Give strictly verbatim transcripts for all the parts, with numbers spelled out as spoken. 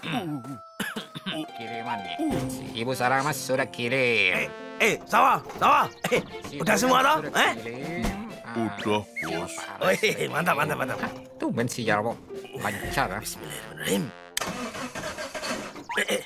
Kirimannya. Si Ibu Saramas sudah kirim. Eh, eh, sawah, sawah. Eh, Si udah Ibu semua toh? sudah Eh? kirim. Ah, Udah, Bos. Oh, eh, mantap, mantap, mantap. Tumben si Jarwo. Lancar, ah. Bismillahirrahmanirrahim. Eh, eh.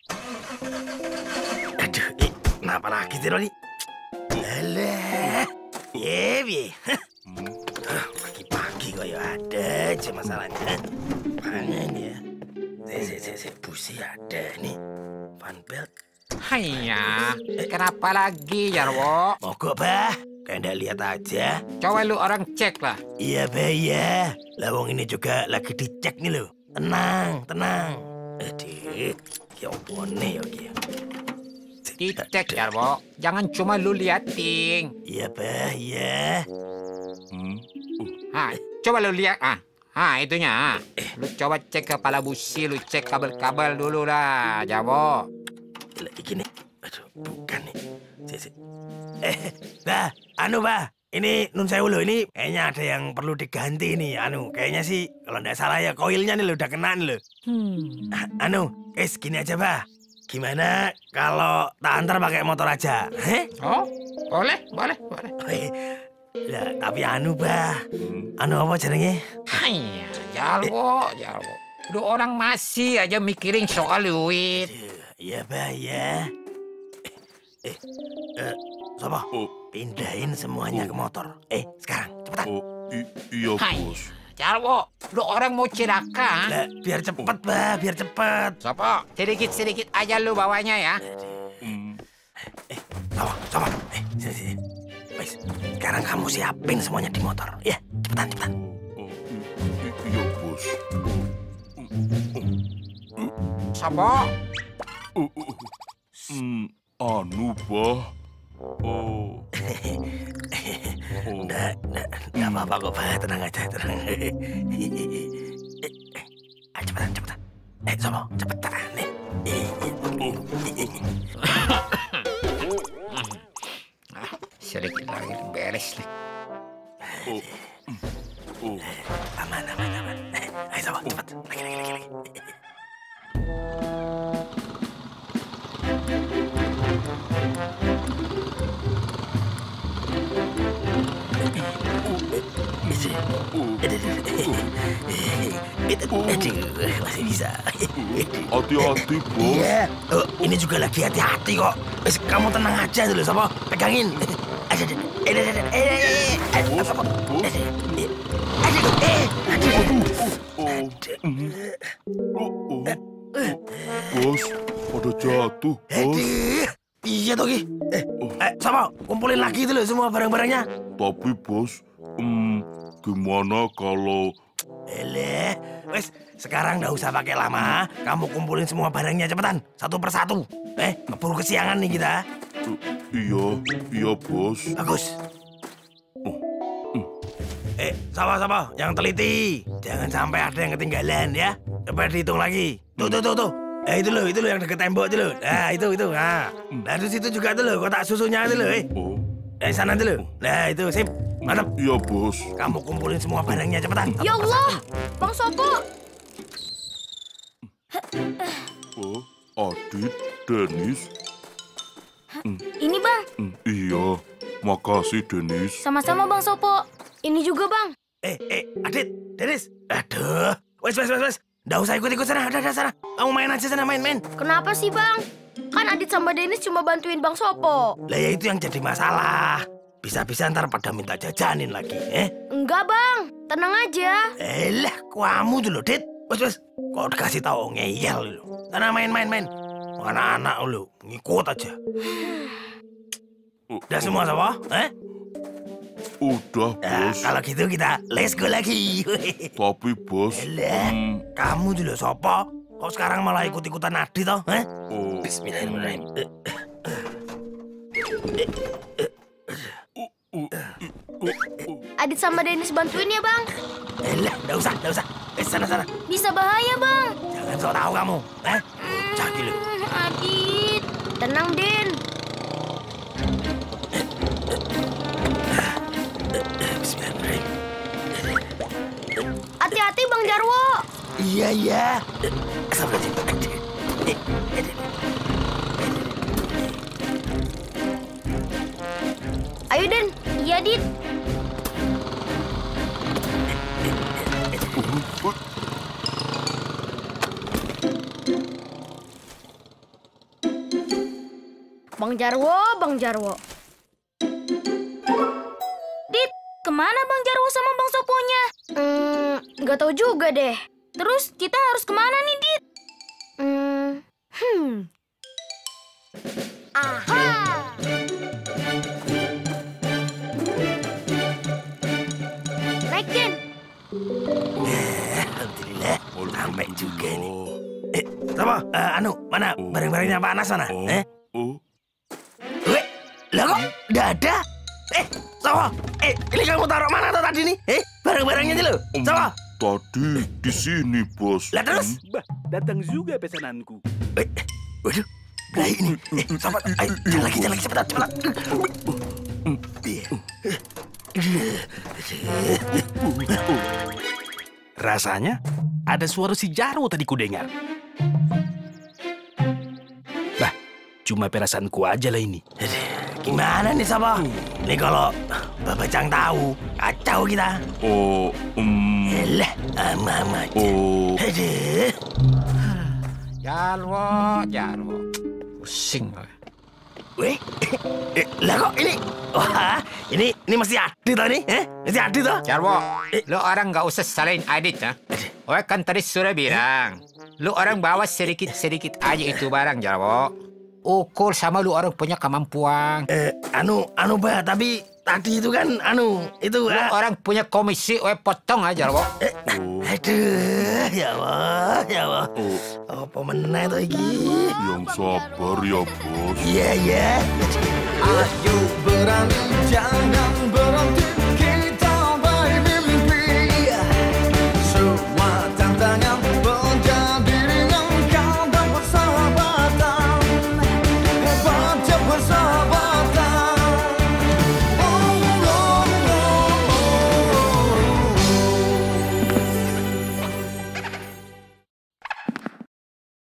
Aduh, eh, kenapa lagi sih, Roni? Alah, ye, ye. Pagi-pagi kok ya ada aja masalahnya. Mana ini ya? Saya, saya, saya, saya busi ada nih. Fan belt. Haiya, kenapa lagi, Jarwo? Mogok, bah. Kayak ndak lihat aja. Coba lu orang cek lah. Iya, bah, iya. Lawang ini juga lagi dicek nih, loh. Tenang, tenang. Aduh, ya ampun nih, oke. Dicek, Jarwo. Jangan cuma lu liatin. Iya, bah, iya. Hmm. Ah, coba lu lihat, ah. Ah, itunya. Ah. Lu coba cek kepala busi, lu cek kabel-kabel dulu lah, Jarwo. Lagi nih. Aduh, bukan nih. Si, si. Eh, bah, anu, bah. Ini nun sewu loh, ini kayaknya ada yang perlu diganti nih. Anu, kayaknya sih kalau ndak salah ya koilnya nih lo udah kena nih lo. Hmm. Ah, anu, guys, gini aja, bah. Gimana kalau tak antar pakai motor aja? Heh? Oh, boleh, boleh, boleh. Eh, ya, tapi anu, bah. Anu apa jenenge? Haiya, Jarwo, Jarwo. Lu orang masih aja mikirin soal duit. Iya, bah, ya. Eh, eh, eh, Sopo, Oh, pindahin semuanya ke motor. Eh, sekarang, cepetan. oh, i- iya, Hai, Bos. Jarwo, lu orang mau celaka. Lah, biar cepet, bah, biar cepet. Sopo, sedikit-sedikit aja lu bawanya ya. Hmm. Sopo, Sopo, eh, sini, sini. Wes, sekarang kamu siapin semuanya di motor. Ya, cepetan, cepetan. Oh, i- i- iya, Bos. Sopo, Oh, oh, hmm, anu, Bah. Oh. Oh. Nggak, nggak, nggak apa-apa kok, bah. Tenang aja, tenang. Eh, eh, ah, cepetan, cepetan. Eh, Sopo, cepetan. Nih. Eh, eh, sedikit lagi beres nih. Oh. Oh. aman, aman, aman. Eh, ayo, Sopo, cepet. Lagi, lagi, lagi, lagi. Aduh, masih bisa. Hati-hati, Bos. Iya, oh, ini juga lagi hati-hati kok. Wes, kamu tenang aja dulu, Sopo. Pegangin. Aduh, aduh, eh, aduh, aduh, eh, eh, eh, aduh, Sopo. Aduh, eh, aduh, eh, aduh. Oh. Oh, oh. Bos, pada jatuh, Bos. Aduh, iya toh, Ki. Eh, eh, Sopo, kumpulin lagi dulu semua barang-barangnya. Tapi, Bos, hmm, gimana kalau... Eleh, wes, sekarang nggak usah pakai lama. Kamu kumpulin semua barangnya cepetan, satu persatu. Eh, keburu kesiangan nih kita. Uh, iya, iya, Bos. Bagus. Oh, hmm. Eh, sama-sama, yang teliti. Jangan sampai ada yang ketinggalan ya. Coba dihitung lagi. Tuh, tuh, tuh, tuh. Eh, itu loh, itu loh yang deket tembok itu loh. Nah, itu, itu. Nah, nah di situ juga itu loh, kotak susunya itu loh. Eh, Oh, dari sana itu loh. Nah, itu, sip. Mantap. iya, Bos. Kamu kumpulin semua barangnya cepetan. Ya Allah, Bang Sopo. Oh, Adit, Denis. Ini Bang, Hmm, iya, makasih, Denis. sama-sama Bang Sopo. Ini juga Bang. Eh, eh, Adit, Denis. Aduh. Wes, wes, wes, wes. Nggak usah ikut-ikut sana, ada, ada sana. Kamu main aja sana, main, main. Kenapa sih Bang? Kan Adit sama Denis cuma bantuin Bang Sopo. Lah ya itu yang jadi masalah. Bisa-bisa ntar pada minta jajanin lagi, eh? Enggak Bang, tenang aja. Elah, kamu dulu, Dit. Wes, wes. Kok dikasih tahu ngeyel lu. Sana main, main, main. Anak-anak lu, ngikut aja. Udah semua sama, eh? Udah, Nah, Bos. kalau gitu kita let's go lagi. Tapi, Bos, Elah, hmm, kamu dulu sopo? Kok sekarang malah ikut-ikutan Adit toh, eh? oh, Bismillahirrahmanirrahim. Eh, Adit sama Denis bantuin ya Bang. Elah, nggak usah, nggak usah. Eh, sana, sana. Bisa bahaya Bang. Jangan sok tahu kamu, eh? Jadi lu. Hmm, Adit, tenang Den. Bismillahirrahmanirrahim. Hati-hati Bang Jarwo. Iya, iya. Astagfirullahaladzim. Eh, eh, eh. Ayo, Den. Iya, Dit. Bang Jarwo, Bang Jarwo. Dit, kemana Bang Jarwo sama Bang Soponya? Hmm, nggak tahu juga deh. Terus kita harus kemana nih, Dit? Hmm, hmm. Aha! Naik, Den. Alhamdulillah, sampai juga nih. Eh, Sopo, eh, anu, mana barang-barangnya Pak Anas mana? Oh, Eh, oh, weh, lah kok nggak ada? Eh, Sopo, eh, ini kamu taruh mana tuh tadi nih? Eh, barang-barangnya aja lo, Em, Sopo. Tadi di sini, Bos. Lah terus? Bah, datang juga pesananku. Eh, waduh, lah ini. Eh, Sopo, ayo, jalan lagi, jalan lagi, cepetan, cepetan. Iya. Rasanya ada suara si Jarwo tadi ku dengar. Bah, cuma perasaanku aja lah ini. Gimana nih, Sopo? Nih kalau Bapak Cang tahu, kacau kita. Oh, um, Yalah, ama-ama aja. oh, Aduh. Jarwo, Jarwo. Pusing. Weh, eh, lah kok ini? Wah, ini ini masih Adit toh nih? Eh, masih Adit toh? Jarwo, lu orang nggak usah salahin Adit, ha? Oh, kan tadi sudah bilang. Lu orang bawa sedikit-sedikit aja itu barang, Jarwo. Ukur sama lu orang punya kemampuan. Eh, anu, anu bah, tapi tadi itu kan, anu, itu Lu ah, orang punya komisi, we potong aja, Jarwo. eh, aduh, ya Allah, ya Allah. Apa meneh tuh iki? yang sabar ya, Bos. Iya, iya. Ayo berani jangan